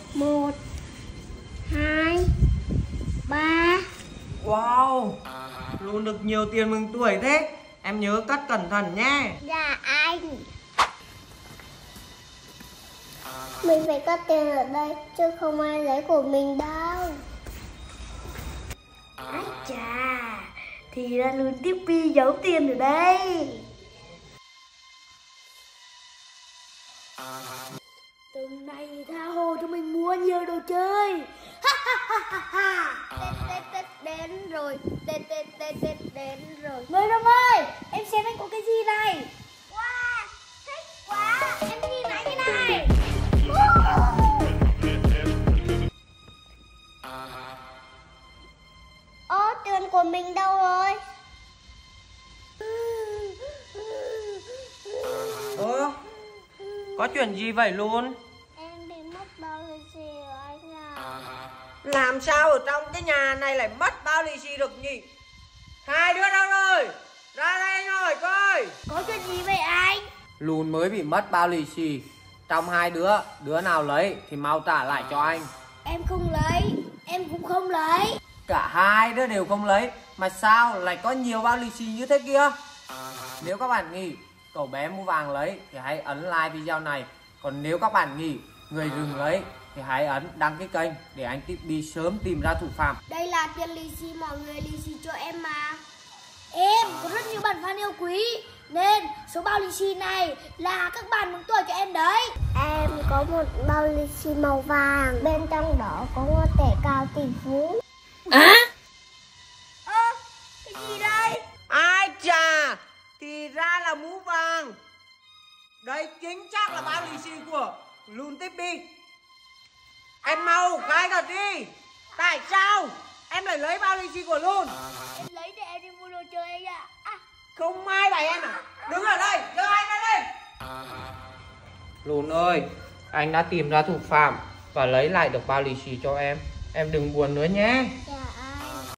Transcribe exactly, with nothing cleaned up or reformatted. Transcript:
Một, hai, ba. Wow, Luôn được nhiều tiền mừng tuổi thế. Em nhớ cất cẩn thận nhé. Dạ anh. Mình phải cất tiền ở đây, chứ không ai lấy của mình đâu. Ái chà, thì ra Luôn Tippy giấu tiền ở đây. Tuần này tha hồ cho mình mua nhiều đồ chơi. Tết Tết Tết đến rồi, Tết Tết Tết Tết đến rồi. Người đông ơi, em xem anh có cái gì này. Wow, thích quá. Em nhìn lại cái này. Ơ, tiền của mình đâu rồi? Ơ, có chuyện gì vậy Luôn? Em bị mất bao lì xì rồi anh à. Làm sao ở trong cái nhà này lại mất bao lì xì được nhỉ? Hai đứa đâu rồi? Ra đây anh hỏi coi. Có chuyện gì vậy anh? Luôn mới bị mất bao lì xì. Trong hai đứa, đứa nào lấy thì mau trả lại cho anh. Em không lấy, em cũng không lấy. Cả hai đứa đều không lấy. Mà sao lại có nhiều bao lì xì như thế kia? Nếu các bạn nghĩ cậu bé mua vàng lấy thì hãy ấn like video này. Còn nếu các bạn nghĩ người rừng lấy thì hãy ấn đăng ký kênh để anh Tippy sớm tìm ra thủ phạm. Đây là tiền lì xì mọi người lì xì cho em mà. Em có rất nhiều bạn fan yêu quý, nên số bao lì xì này là các bạn mừng tuổi cho em đấy. Em có một bao lì xì màu vàng, bên trong đó có ngôi tẻ cao tỷ phú. À? Ơ, cái gì đây? Ai chà, thì ra là mũ vàng. Đây chính xác là bao lì xì của Luôn Tippy. Em mau khai thật đi. Tại sao em lại lấy bao lì xì của Luôn? Em lấy để em đi mua đồ chơi anh ạ. À. Không ai bảo em à? Đứng ở đây, đưa anh ra đây. Luôn ơi, anh đã tìm ra thủ phạm và lấy lại được bao lì xì cho em. Em đừng buồn nữa nhé. Dạ.